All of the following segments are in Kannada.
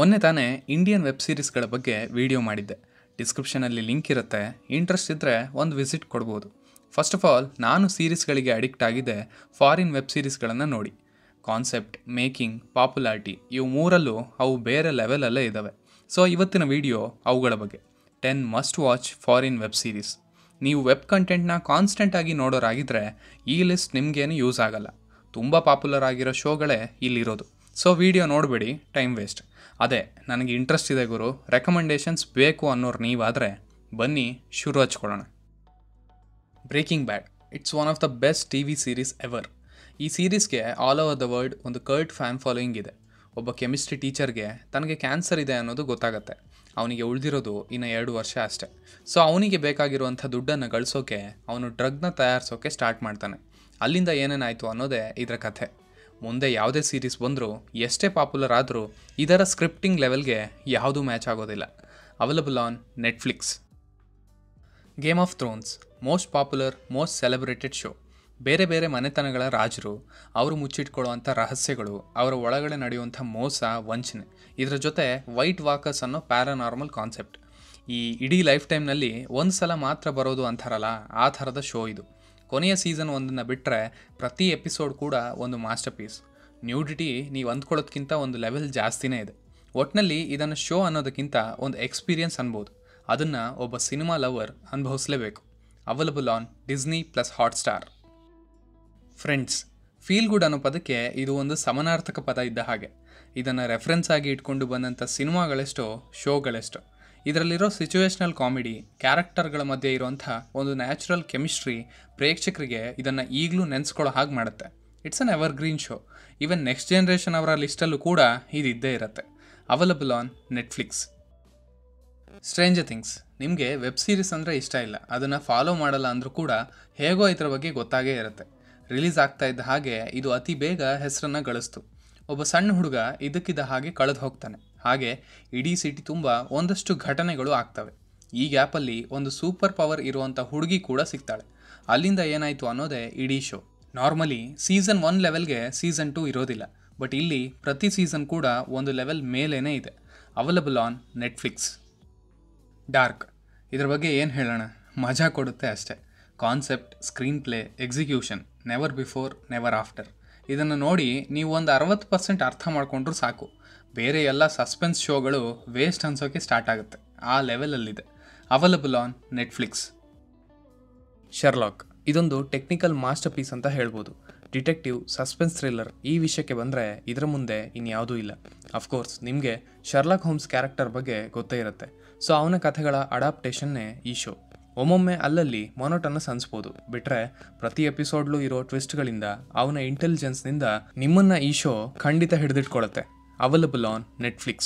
ಮೊನ್ನೆ ತಾನೇ ಇಂಡಿಯನ್ ವೆಬ್ ಸೀರೀಸ್ಗಳ ಬಗ್ಗೆ ವಿಡಿಯೋ ಮಾಡಿದ್ದೆ. ಡಿಸ್ಕ್ರಿಪ್ಷನಲ್ಲಿ ಲಿಂಕ್ ಇರುತ್ತೆ, ಇಂಟ್ರೆಸ್ಟ್ ಇದ್ದರೆ ಒಂದು ವಿಸಿಟ್ ಕೊಡ್ಬೋದು. ಫಸ್ಟ್ ಆಫ್ ಆಲ್, ನಾನು ಸೀರೀಸ್ಗಳಿಗೆ ಅಡಿಕ್ಟ್ ಆಗಿದ್ದೆ ಫಾರಿನ್ ವೆಬ್ ಸೀರೀಸ್ಗಳನ್ನು ನೋಡಿ. ಕಾನ್ಸೆಪ್ಟ್, ಮೇಕಿಂಗ್, ಪಾಪ್ಯುಲಾರಿಟಿ ಇವು ಮೂರಲ್ಲೂ ಅವು ಬೇರೆ ಲೆವೆಲಲ್ಲೇ ಇದ್ದಾವೆ. ಸೊ ಇವತ್ತಿನ ವಿಡಿಯೋ ಅವುಗಳ ಬಗ್ಗೆ 10 must watch foreign web series. ನೀವು ವೆಬ್ ಕಂಟೆಂಟ್ನ ಕಾನ್ಸ್ಟೆಂಟಾಗಿ ನೋಡೋರಾಗಿದ್ದರೆ ಈ ಲಿಸ್ಟ್ ನಿಮಗೇನು ಯೂಸ್ ಆಗಲ್ಲ. ತುಂಬ ಪಾಪ್ಯುಲರ್ ಆಗಿರೋ ಶೋಗಳೇ ಇಲ್ಲಿರೋದು. ಸೊ ವಿಡಿಯೋ ನೋಡಬೇಡಿ, ಟೈಮ್ ವೇಸ್ಟ್. ಅದೇ ನನಗೆ ಇಂಟ್ರೆಸ್ಟ್ ಇದೆ ಗುರು, ರೆಕಮೆಂಡೇಷನ್ಸ್ ಬೇಕು ಅನ್ನೋರು ನೀವಾದರೆ ಬನ್ನಿ ಶುರು ಹಚ್ಕೊಳ್ಳೋಣ. Breaking Bad, it's one of the best TV series ever. ಈ ಸೀರೀಸ್ಗೆ ಆಲ್ ಓವರ್ ದ ವರ್ಲ್ಡ್ ಒಂದು ಕರ್ಟ್ ಫ್ಯಾನ್ ಫಾಲೋಯಿಂಗ್ ಇದೆ. ಒಬ್ಬ ಕೆಮಿಸ್ಟ್ರಿ ಟೀಚರ್ಗೆ ತನಗೆ ಕ್ಯಾನ್ಸರ್ ಇದೆ ಅನ್ನೋದು ಗೊತ್ತಾಗುತ್ತೆ. ಅವನಿಗೆ ಉಳಿದಿರೋದು ಇನ್ನು 2 ವರ್ಷ ಅಷ್ಟೇ. ಸೊ ಅವನಿಗೆ ಬೇಕಾಗಿರುವಂಥ ದುಡ್ಡನ್ನು ಗಳಿಸೋಕೆ ಅವನು ಡ್ರಗ್ನ ತಯಾರಿಸೋಕೆ ಸ್ಟಾರ್ಟ್ ಮಾಡ್ತಾನೆ. ಅಲ್ಲಿಂದ ಏನೇನಾಯಿತು ಅನ್ನೋದೇ ಇದರ ಕಥೆ. ಮುಂದೆ ಯಾವುದೇ ಸೀರೀಸ್ ಬಂದರೂ, ಎಷ್ಟೇ ಪಾಪ್ಯುಲರ್ ಆದರೂ ಇದರ ಸ್ಕ್ರಿಪ್ಟಿಂಗ್ ಲೆವೆಲ್ಗೆ ಯಾವುದೂ ಮ್ಯಾಚ್ ಆಗೋದಿಲ್ಲ. Available on Netflix. Game of Thrones, most popular, most celebrated show. ಬೇರೆ ಬೇರೆ ಮನೆತನಗಳ ರಾಜರು, ಅವರು ಮುಚ್ಚಿಟ್ಕೊಳ್ಳುವಂಥ ರಹಸ್ಯಗಳು, ಅವರ ಒಳಗಡೆ ನಡೆಯುವಂಥ ಮೋಸ, ವಂಚನೆ, ಇದರ ಜೊತೆ ವೈಟ್ ವಾಕರ್ಸ್ ಅನ್ನೋ ಪ್ಯಾರಾನಾರ್ಮಲ್ ಕಾನ್ಸೆಪ್ಟ್. ಈ ಇಡೀ ಲೈಫ್ ಟೈಮ್ನಲ್ಲಿ ಒಂದು ಸಲ ಮಾತ್ರ ಬರೋದು ಅಂತಾರಲ್ಲ, ಆ ಥರದ ಶೋ ಇದು. ಕೊನೆಯ ಸೀಸನ್ 1 ಬಿಟ್ಟರೆ ಪ್ರತಿ ಎಪಿಸೋಡ್ ಕೂಡ ಒಂದು ಮಾಸ್ಟರ್ ಪೀಸ್. ನ್ಯೂಡಿಟಿ ನೀವು ಅಂದ್ಕೊಳ್ಳೋದಕ್ಕಿಂತ ಒಂದು ಲೆವೆಲ್ ಜಾಸ್ತಿನೇ ಇದೆ. ಒಟ್ಟಿನಲ್ಲಿ ಇದನ್ನು ಶೋ ಅನ್ನೋದಕ್ಕಿಂತ ಒಂದು ಎಕ್ಸ್ಪೀರಿಯನ್ಸ್ ಅನ್ಬೋದು. ಅದನ್ನು ಒಬ್ಬ ಸಿನಿಮಾ ಲವರ್ ಅನುಭವಿಸಲೇಬೇಕು. Available on Disney plus Hotstar. Friends, feel good ಅನ್ನೋ ಪದಕ್ಕೆ ಇದು ಒಂದು ಸಮಾನಾರ್ಥಕ ಪದ ಇದ್ದ ಹಾಗೆ. ಇದನ್ನು ರೆಫರೆನ್ಸ್ ಆಗಿ ಇಟ್ಕೊಂಡು ಬಂದಂಥ ಸಿನಿಮಾಗಳೆಷ್ಟೋ, ಶೋಗಳೆಷ್ಟೋ. ಇದರಲ್ಲಿರೋ ಸಿಚುವೇಶ್ನಲ್ ಕಾಮಿಡಿ, ಕ್ಯಾರೆಕ್ಟರ್ಗಳ ಮಧ್ಯೆ ಇರುವಂಥ ಒಂದು ನ್ಯಾಚುರಲ್ ಕೆಮಿಸ್ಟ್ರಿ ಪ್ರೇಕ್ಷಕರಿಗೆ ಇದನ್ನು ಈಗಲೂ ನೆನೆಸ್ಕೊಳ್ಳೋ ಹಾಗೆ ಮಾಡುತ್ತೆ. It's an evergreen show. Even next generation ಅವರ ಲಿಸ್ಟಲ್ಲೂ ಕೂಡ ಇದು ಇದ್ದೇ ಇರುತ್ತೆ. Available on Netflix. Stranger Things. ನಿಮಗೆ ವೆಬ್ ಸೀರೀಸ್ ಅಂದರೆ ಇಷ್ಟ ಇಲ್ಲ, ಅದನ್ನು ಫಾಲೋ ಮಾಡಲ್ಲ ಅಂದರೂ ಕೂಡ ಹೇಗೋ ಇದರ ಬಗ್ಗೆ ಗೊತ್ತಾಗೇ ಇರುತ್ತೆ. ರಿಲೀಸ್ ಆಗ್ತಾ ಇದ್ದ ಹಾಗೆ ಇದು ಅತಿ ಬೇಗ ಹೆಸರನ್ನು ಗಳಿಸ್ತು. ಒಬ್ಬ ಸಣ್ಣ ಹುಡುಗ ಇದಕ್ಕಿದ್ದ ಹಾಗೆ ಕಳೆದು ಹೋಗ್ತಾನೆ. ಹಾಗೆ ಇಡೀ ಸಿಟಿ ತುಂಬ ಒಂದಷ್ಟು ಘಟನೆಗಳು ಆಗ್ತವೆ. ಈ ಗ್ಯಾಪಲ್ಲಿ ಒಂದು ಸೂಪರ್ ಪವರ್ ಇರುವಂಥ ಹುಡುಗಿ ಕೂಡ ಸಿಗ್ತಾಳೆ. ಅಲ್ಲಿಂದ ಏನಾಯಿತು ಅನ್ನೋದೇ ಇಡೀ ಶೋ. ನಾರ್ಮಲಿ ಸೀಸನ್ 1 ಲೆವೆಲ್ಗೆ ಸೀಸನ್ 2 ಇರೋದಿಲ್ಲ, ಬಟ್ ಇಲ್ಲಿ ಪ್ರತಿ ಸೀಸನ್ ಕೂಡ ಒಂದು ಲೆವೆಲ್ ಮೇಲೇ ಇದೆ. Available on Netflix. ಡಾರ್ಕ್. ಇದರ ಬಗ್ಗೆ ಏನು ಹೇಳೋಣ, ಮಜಾ ಕೊಡುತ್ತೆ ಅಷ್ಟೇ. Concept, screenplay, execution never before never after. ಇದನ್ನು ನೋಡಿ ನೀವು ಒಂದು 60% ಅರ್ಥ ಮಾಡಿಕೊಂಡ್ರೂ ಸಾಕು. ಬೇರೆ ಎಲ್ಲ ಸಸ್ಪೆನ್ಸ್ ಶೋಗಳು ವೇಸ್ಟ್ ಅನ್ಸೋಕ್ಕೆ ಸ್ಟಾರ್ಟ್ ಆಗುತ್ತೆ. ಆ ಲೆವೆಲಲ್ಲಿದೆ. Available on Netflix. ಶರ್ಲಾಕ್. ಇದೊಂದು ಟೆಕ್ನಿಕಲ್ ಮಾಸ್ಟರ್ ಪೀಸ್ ಅಂತ ಹೇಳ್ಬೋದು. ಡಿಟೆಕ್ಟಿವ್, ಸಸ್ಪೆನ್ಸ್ ಥ್ರಿಲ್ಲರ್ ಈ ವಿಷಯಕ್ಕೆ ಬಂದರೆ ಇದರ ಮುಂದೆ ಇನ್ಯಾವುದೂ ಇಲ್ಲ. ಅಫ್ಕೋರ್ಸ್ ನಿಮಗೆ ಶರ್ಲಾಕ್ ಹೋಮ್ಸ್ ಕ್ಯಾರೆಕ್ಟರ್ ಬಗ್ಗೆ ಗೊತ್ತೇ ಇರುತ್ತೆ. ಸೊ ಅವನ ಕಥೆಗಳ ಅಡಾಪ್ಟೇಷನ್ನೇ ಈ ಶೋ. ಒಮ್ಮೊಮ್ಮೆ ಅಲ್ಲಲ್ಲಿ ಮೊನೋಟನಸ್ ಅನಿಸ್ಬೋದು, ಬಿಟ್ಟರೆ ಪ್ರತಿ ಎಪಿಸೋಡ್ಲೂ ಇರೋ ಟ್ವಿಸ್ಟ್ಗಳಿಂದ, ಅವನ ಇಂಟೆಲಿಜೆನ್ಸ್ನಿಂದ ನಿಮ್ಮನ್ನು ಈ ಶೋ ಖಂಡಿತ ಹಿಡಿದಿಟ್ಕೊಳ್ಳುತ್ತೆ. Available on Netflix.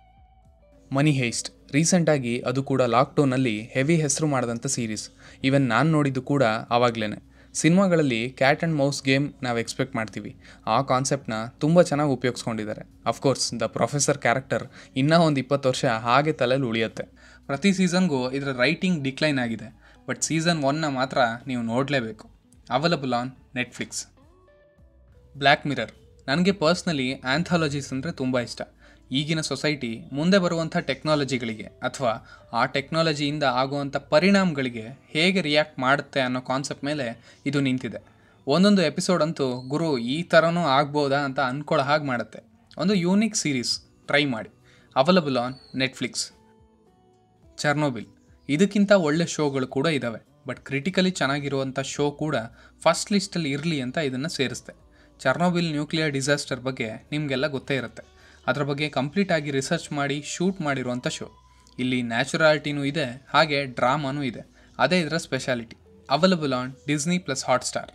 Money Heist. ರೀಸೆಂಟಾಗಿ ಅದು ಕೂಡ ಲಾಕ್ಡೌನಲ್ಲಿ ಹೆವಿ ಹೆಸರು ಮಾಡಿದಂಥ ಸೀರೀಸ್. ಈವನ್ ನಾನು ನೋಡಿದ್ದು ಕೂಡ ಆವಾಗಲೇ. ಸಿನಿಮಾಗಳಲ್ಲಿ ಕ್ಯಾಟ್ ಆ್ಯಂಡ್ ಮೌಸ್ ಗೇಮ್ ನಾವು ಎಕ್ಸ್ಪೆಕ್ಟ್ ಮಾಡ್ತೀವಿ. ಆ ಕಾನ್ಸೆಪ್ಟ್ನ ತುಂಬ ಚೆನ್ನಾಗಿ ಉಪಯೋಗಿಸ್ಕೊಂಡಿದ್ದಾರೆ. ಅಫ್ಕೋರ್ಸ್ ದ ಪ್ರೊಫೆಸರ್ ಕ್ಯಾರೆಕ್ಟರ್ ಇನ್ನೂ ಒಂದು 20 ವರ್ಷ ಹಾಗೆ ತಲೆಯಲ್ಲಿ ಉಳಿಯುತ್ತೆ. ಪ್ರತಿ ಸೀಸನ್ಗೂ ಇದರ ರೈಟಿಂಗ್ ಡಿಕ್ಲೈನ್ ಆಗಿದೆ, ಬಟ್ ಸೀಸನ್ 1 ಮಾತ್ರ ನೀವು ನೋಡಲೇಬೇಕು. Available on Netflix. Black Mirror. ನನಗೆ ಪರ್ಸ್ನಲಿ ಆ್ಯಂಥಾಲಜೀಸ್ ಅಂದರೆ ತುಂಬ ಇಷ್ಟ. ಈಗಿನ ಸೊಸೈಟಿ ಮುಂದೆ ಬರುವಂಥ ಟೆಕ್ನಾಲಜಿಗಳಿಗೆ ಅಥವಾ ಆ ಟೆಕ್ನಾಲಜಿಯಿಂದ ಆಗುವಂಥ ಪರಿಣಾಮಗಳಿಗೆ ಹೇಗೆ ರಿಯಾಕ್ಟ್ ಮಾಡುತ್ತೆ ಅನ್ನೋ ಕಾನ್ಸೆಪ್ಟ್ ಮೇಲೆ ಇದು ನಿಂತಿದೆ. ಒಂದೊಂದು ಎಪಿಸೋಡ್ ಅಂತೂ ಗುರು ಈ ಥರನೂ ಆಗ್ಬೋದಾ ಅಂತ ಅಂದ್ಕೊಳ್ಳೋ ಹಾಗೆ ಮಾಡುತ್ತೆ. ಒಂದು ಯೂನಿಕ್ ಸೀರೀಸ್, ಟ್ರೈ ಮಾಡಿ. Available on Netflix. ಚರ್ನೋಬಿಲ್. ಇದಕ್ಕಿಂತ ಒಳ್ಳೆ ಶೋಗಳು ಕೂಡ ಇದ್ದಾವೆ, ಬಟ್ ಕ್ರಿಟಿಕಲಿ ಚೆನ್ನಾಗಿರುವಂಥ ಶೋ ಕೂಡ ಫಸ್ಟ್ ಲಿಸ್ಟಲ್ಲಿ ಇರಲಿ ಅಂತ ಇದನ್ನು ಸೇರಿಸ್ದೆ. ಚರ್ನೋಬಿಲ್ ನ್ಯೂಕ್ಲಿಯರ್ ಡಿಸಾಸ್ಟರ್ ಬಗ್ಗೆ ನಿಮಗೆಲ್ಲ ಗೊತ್ತೇ ಇರುತ್ತೆ. ಅದರ ಬಗ್ಗೆ ಕಂಪ್ಲೀಟಾಗಿ ರಿಸರ್ಚ್ ಮಾಡಿ ಶೂಟ್ ಮಾಡಿರುವಂಥ ಶೋ. ಇಲ್ಲಿ ನ್ಯಾಚುರಾಲಿಟಿನೂ ಇದೆ, ಹಾಗೆ ಡ್ರಾಮಾನೂ ಇದೆ. ಅದೇ ಇದರ speciality. Available on Disney plus Hotstar.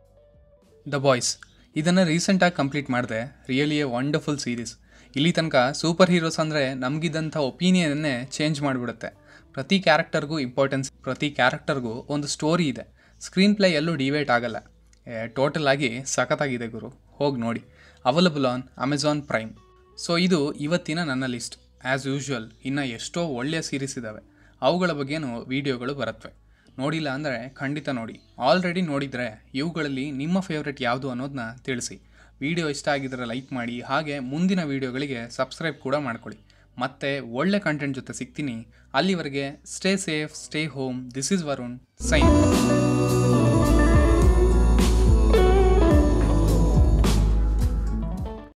The Boys. ಇದನ್ನು ರೀಸೆಂಟಾಗಿ ಕಂಪ್ಲೀಟ್ ಮಾಡಿದೆ. Really a wonderful series. ಇಲ್ಲಿ ತನಕ ಸೂಪರ್ ಹೀರೋಸ್ ಅಂದರೆ ನಮಗಿದ್ದಂಥ ಒಪಿನಿಯನ್ನೇ ಚೇಂಜ್ ಮಾಡಿಬಿಡುತ್ತೆ. ಪ್ರತಿ ಕ್ಯಾರೆಕ್ಟರ್ಗೂ ಇಂಪಾರ್ಟೆನ್ಸ್, ಪ್ರತಿ ಕ್ಯಾರೆಕ್ಟರ್ಗೂ ಒಂದು ಸ್ಟೋರಿ ಇದೆ. ಸ್ಕ್ರೀನ್ ಪ್ಲೇ ಎಲ್ಲೂ ಡಿವೇಟ್ ಆಗಲ್ಲ. ಟೋಟಲ್ ಆಗಿ ಸಖತ್ತಾಗಿದೆ ಗುರು, ಹೋಗಿ ನೋಡಿ. Available on Amazon Prime. So ಇದು ಇವತ್ತಿನ ನನ್ನ ಲಿಸ್ಟ್. ಆ್ಯಸ್ ಯೂಶ್ವಲ್ ಇನ್ನು ಎಷ್ಟೋ ಒಳ್ಳೆಯ ಸೀರೀಸ್ ಇದ್ದಾವೆ, ಅವುಗಳ ಬಗ್ಗೆನೂ ವಿಡಿಯೋಗಳು ಬರುತ್ತವೆ. ನೋಡಿಲ್ಲ ಅಂದರೆ ಖಂಡಿತ ನೋಡಿ. ಆಲ್ರೆಡಿ ನೋಡಿದರೆ ಇವುಗಳಲ್ಲಿ ನಿಮ್ಮ ಫೇವ್ರೆಟ್ ಯಾವುದು ಅನ್ನೋದನ್ನ ತಿಳಿಸಿ. ವಿಡಿಯೋ ಇಷ್ಟ ಆಗಿದ್ದರೆ ಲೈಕ್ ಮಾಡಿ, ಹಾಗೆ ಮುಂದಿನ ವೀಡಿಯೋಗಳಿಗೆ ಸಬ್ಸ್ಕ್ರೈಬ್ ಕೂಡ ಮಾಡ್ಕೊಳ್ಳಿ. ಮತ್ತೆ ಒಳ್ಳೆ ಕಂಟೆಂಟ್ ಜೊತೆ ಸಿಗ್ತೀನಿ. ಅಲ್ಲಿವರೆಗೆ stay safe, stay home. This is Varun, sign.